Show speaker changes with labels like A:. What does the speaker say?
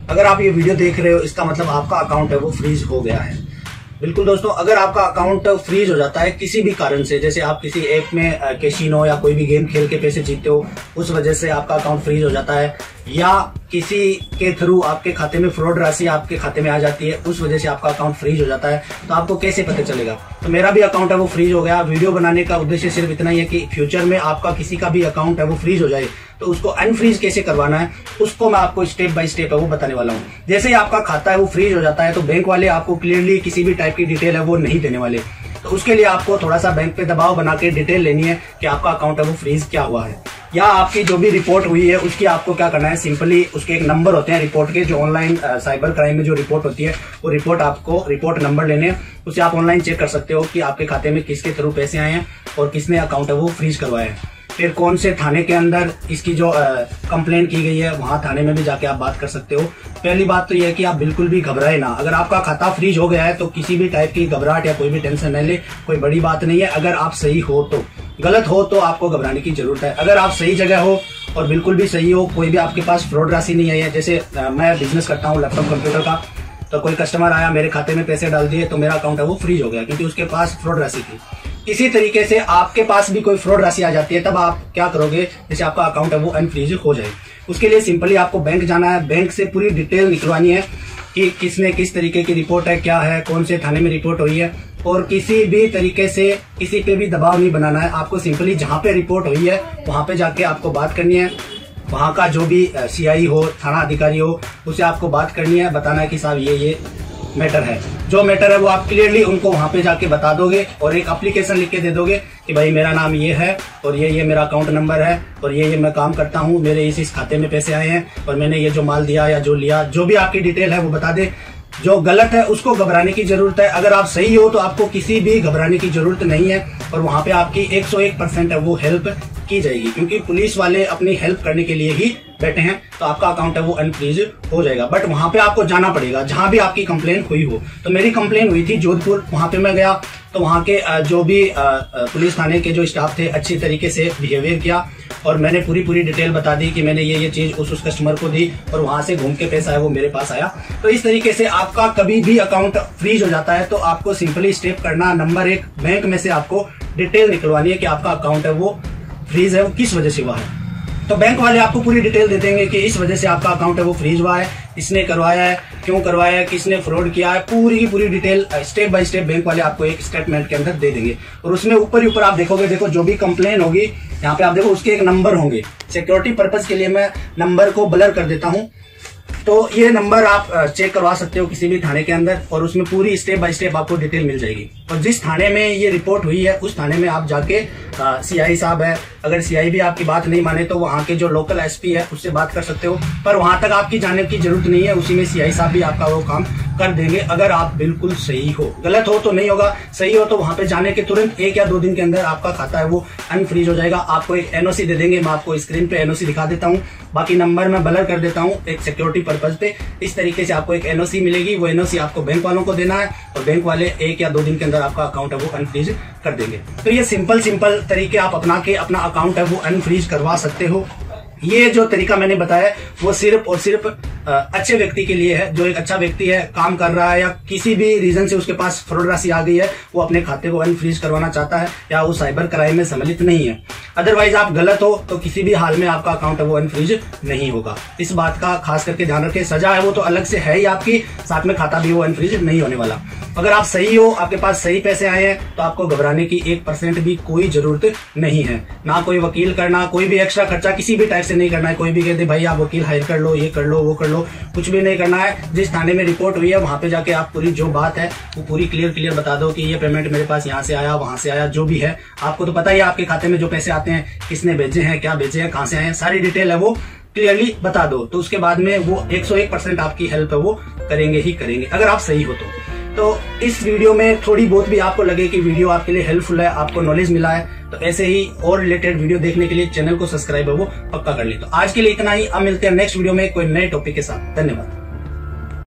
A: अगर आप ये वीडियो देख रहे हो इसका मतलब आपका अकाउंट है वो फ्रीज हो गया है। बिल्कुल दोस्तों, अगर आपका अकाउंट फ्रीज हो जाता है किसी भी कारण से, जैसे आप किसी ऐप में कैसीनो या कोई भी गेम खेल के पैसे जीतते हो, उस वजह से आपका अकाउंट फ्रीज हो जाता है, या किसी के थ्रू आपके खाते में फ्रॉड राशि आपके खाते में आ जाती है, उस वजह से आपका अकाउंट फ्रीज हो जाता है, तो आपको कैसे पता चलेगा? तो मेरा भी अकाउंट है वो फ्रीज हो गया। वीडियो बनाने का उद्देश्य सिर्फ इतना ही है कि फ्यूचर में आपका किसी का भी अकाउंट है वो फ्रीज हो जाए तो उसको अनफ्रीज कैसे करवाना है, उसको मैं आपको स्टेप बाय स्टेप है वो बताने वाला हूँ। जैसे ही आपका खाता है वो फ्रीज हो जाता है तो बैंक वाले आपको क्लियरली किसी भी टाइप की डिटेल है वो नहीं देने वाले। तो उसके लिए आपको थोड़ा सा बैंक पे दबाव बना के डिटेल लेनी है कि आपका अकाउंट है वो फ्रीज क्या हुआ है, या आपकी जो भी रिपोर्ट हुई है उसकी आपको क्या करना है। सिंपली उसके एक नंबर होते हैं रिपोर्ट के, जो ऑनलाइन साइबर क्राइम में जो रिपोर्ट होती है वो रिपोर्ट आपको रिपोर्ट नंबर लेने हैं। उसे आप ऑनलाइन चेक कर सकते हो कि आपके खाते में किसके थ्रू पैसे आए हैं और किसने अकाउंट है वो फ्रीज करवाया है। फिर कौन से थाने के अंदर इसकी जो कंप्लेंट की गई है वहां थाने में भी जाके आप बात कर सकते हो। पहली बात तो यह है कि आप बिल्कुल भी घबराए ना। अगर आपका खाता फ्रीज हो गया है तो किसी भी टाइप की घबराहट या कोई भी टेंशन न ले, कोई बड़ी बात नहीं है। अगर आप सही हो तो, गलत हो तो आपको घबराने की जरूरत है। अगर आप सही जगह हो और बिल्कुल भी सही हो, कोई भी आपके पास फ्रॉड राशि नहीं आई है, जैसे मैं बिजनेस करता हूँ लैपटॉप कंप्यूटर का, तो कोई कस्टमर आया मेरे खाते में पैसे डाल दिए तो मेरा अकाउंट है वो फ्रीज हो गया क्योंकि उसके पास फ्रॉड राशि थी। इसी तरीके से आपके पास भी कोई फ्रॉड राशि आ जाती है तब आप क्या करोगे, जैसे आपका अकाउंट है वो अनफ्रीज हो जाए। उसके लिए सिंपली आपको बैंक जाना है, बैंक से पूरी डिटेल निकलवानी है कि किसने किस तरीके की रिपोर्ट है, क्या है, कौन से थाने में रिपोर्ट हुई है, और किसी भी तरीके से किसी पे भी दबाव नहीं बनाना है। आपको सिंपली जहां पे रिपोर्ट हुई है वहां पे जाके आपको बात करनी है। वहां का जो भी सीआई हो, थाना अधिकारी हो, उसे आपको बात करनी है, बताना है कि साहब ये मैटर है। जो मैटर है वो आप क्लियरली उनको वहां पे जाके बता दोगे और एक एप्लीकेशन लिख के दे दोगे कि भाई मेरा नाम ये है और ये मेरा अकाउंट नंबर है और ये मैं काम करता हूँ, मेरे इस खाते में पैसे आए हैं और मैंने ये जो माल दिया या जो लिया, जो भी आपकी डिटेल है वो बता दे। जो गलत है उसको घबराने की जरूरत है। अगर आप सही हो तो आपको किसी भी घबराने की जरूरत नहीं है और वहां पे आपकी 101% है वो हेल्प की जाएगी, क्योंकि पुलिस वाले अपनी हेल्प करने के लिए ही बैठे हैं। तो आपका अकाउंट है वो अनफ्रीज हो जाएगा, बट वहां पे आपको जाना पड़ेगा जहां भी आपकी कंप्लेन हुई हो। तो मेरी कंप्लेन हुई थी जोधपुर, वहां पे मैं गया तो वहां के जो भी पुलिस थाने के जो स्टाफ थे अच्छी तरीके से बिहेवियर किया और मैंने पूरी डिटेल बता दी कि मैंने ये चीज उस कस्टमर को दी और वहां से घूम के पैसा है वो मेरे पास आया। तो इस तरीके से आपका कभी भी अकाउंट फ्रीज हो जाता है तो आपको सिंपली स्टेप करना, नंबर 1 बैंक में से आपको डिटेल निकलवानी है कि आपका अकाउंट है वो फ्रीज है, वो किस वजह से हुआ है। तो बैंक वाले आपको पूरी डिटेल दे देंगे कि इस वजह से आपका अकाउंट है वो फ्रीज हुआ है, इसने करवाया है, क्यों करवाया है, किसने फ्रॉड किया है, पूरी की पूरी detail step by step bank वाले आपको एक स्टेटमेंट के अंदर दे देंगे। और उसमें ऊपर ही ऊपर आप देखोगे, देखो जो भी कंप्लेन होगी यहाँ पे आप देखो उसके एक नंबर होंगे। सिक्योरिटी पर्पज के लिए मैं नंबर को ब्लर कर देता हूँ, तो ये नंबर आप चेक करवा सकते हो किसी भी थाने के अंदर और उसमें पूरी स्टेप बाय स्टेप आपको डिटेल मिल जाएगी। और जिस थाने में ये रिपोर्ट हुई है उस थाने में आप जाके सीआई साहब है, अगर सीआई भी आपकी बात नहीं माने तो वहाँ के जो लोकल एसपी है उससे बात कर सकते हो, पर वहां तक आपकी जाने की जरूरत नहीं है, उसी में सीआई साहब भी आपका वो काम कर देंगे अगर आप बिल्कुल सही हो। गलत हो तो नहीं होगा, सही हो तो वहां पे जाने के तुरंत 1 या 2 दिन के अंदर आपका खाता है वो अनफ्रीज हो जाएगा। आपको एक एनओसी दे देंगे, मैं आपको स्क्रीन पे एनओसी दिखा देता हूँ, बाकी नंबर मैं ब्लर कर देता हूँ एक सिक्योरिटी पर्पज पे। इस तरीके से आपको एक एनओसी मिलेगी, वो एनओसी आपको बैंक वालों को देना है और बैंक वाले 1 या 2 दिन के अंदर आपका अकाउंट है वो अनफ्रीज कर देंगे। तो ये सिंपल तरीके आप अपना के अपना अकाउंट है वो अनफ्रीज करवा सकते हो। ये जो तरीका मैंने बताया वो सिर्फ और सिर्फ अच्छे व्यक्ति के लिए है, जो एक अच्छा व्यक्ति है, काम कर रहा है या किसी भी रीजन से उसके पास फ्रॉड राशि आ गई है, वो अपने खाते को अनफ्रीज करवाना चाहता है या वो साइबर क्राइम में सम्मिलित नहीं है। अदरवाइज आप गलत हो तो किसी भी हाल में आपका अकाउंट है वो अनफ्रीज नहीं होगा। इस बात का खास करके ध्यान रखें। सजा है वो तो अलग से है ही आपकी, साथ में खाता भी वो अनफ्रीज नहीं होने वाला। अगर आप सही हो, आपके पास सही पैसे आए हैं तो आपको घबराने की 1% भी कोई जरूरत नहीं है। ना कोई वकील करना, कोई भी एक्स्ट्रा खर्चा किसी भी टाइप से नहीं करना है। कोई भी कहते भाई आप वकील हायर कर लो, ये कर लो, वो कर लो, कुछ भी नहीं करना है। जिस थाने में रिपोर्ट हुई है वहां पे जाके आप पूरी जो बात है वो पूरी क्लियर बता दो कि ये पेमेंट मेरे पास यहाँ से आया, वहां से आया, जो भी है। आपको तो पता ही है आपके खाते में जो पैसे आते हैं किसने भेजे हैं, क्या भेजे हैं, कहां से आए हैं, सारी डिटेल है वो क्लियरली बता दो। तो उसके बाद में वो 101% आपकी हेल्प है वो करेंगे ही करेंगे, अगर आप सही हो तो इस वीडियो में थोड़ी बहुत भी आपको लगे कि वीडियो आपके लिए हेल्पफुल है, आपको नॉलेज मिला है, तो ऐसे ही और रिलेटेड वीडियो देखने के लिए चैनल को सब्सक्राइब है वो पक्का कर ले। तो आज के लिए इतना ही, अब मिलते हैं नेक्स्ट वीडियो में कोई नए टॉपिक के साथ। धन्यवाद।